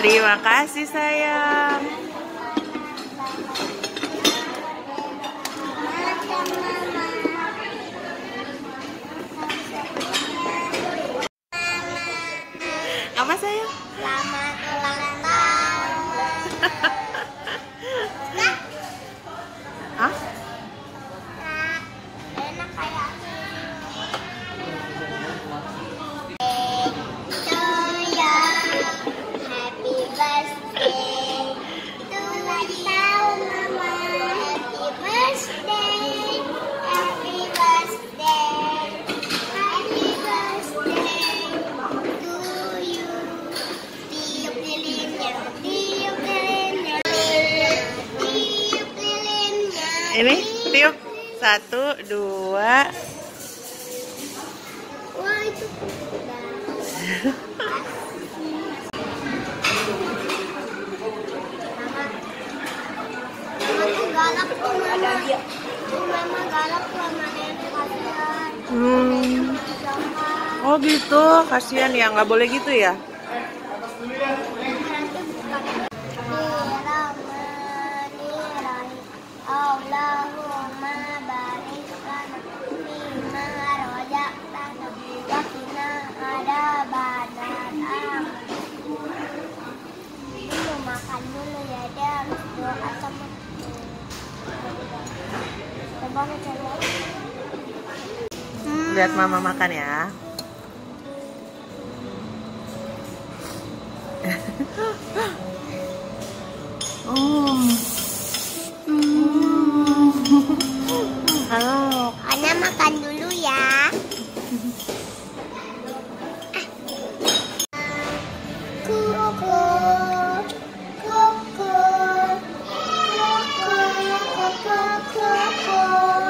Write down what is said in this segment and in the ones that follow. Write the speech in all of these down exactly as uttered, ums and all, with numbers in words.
Terima kasih sayang. Apa sayang? Selamat ulang tahun. Hah? Enak kayak Happy birthday to you, Mama. Happy birthday, happy birthday, happy birthday to you. Tiup lilinnya, tiup lilinnya, tiup lilinnya. Ini tiup. Satu, dua. Wah, itu galak tuh mama. Tuh mama galak tuh sama nenek kasihan. Hmm. Oh gitu, kasihan ya, nggak boleh gitu ya. Allahumma barik lana fima razaqtana wa qina adzabannar. Dulu makan dulu ya, dia harus doa sama. Coba coba. Lihat mama makan ya. Oh. Halo. Ana makan dulu ya. Kuku, kuku, kuku, kuku, kuku,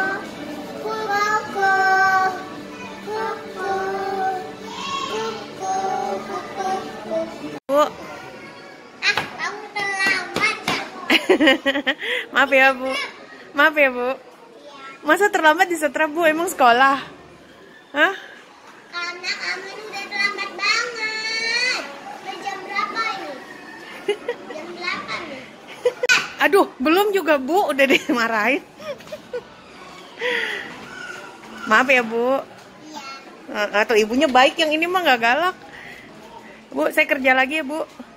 kuku, kuku. Bu. Ah, kamu terlambat ya? Maaf ya Bu. Maaf ya Bu. Masa terlambat di setrap Bu? Emang sekolah? Hah? Karena kamu ini udah terlambat banget. Udah jam berapa ini? Jam delapan nih. Aduh, belum juga Bu, udah dimarahin. Maaf ya Bu. Iya. Atau ibunya baik, yang ini mah nggak galak. Bu, saya kerja lagi ya Bu.